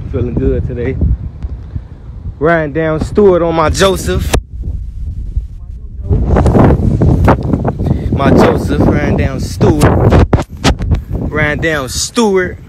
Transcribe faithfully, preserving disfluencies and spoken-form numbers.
Feeling good today. Riding down Stewart on my Joseph. My Joseph riding down Stewart. Riding down Stewart.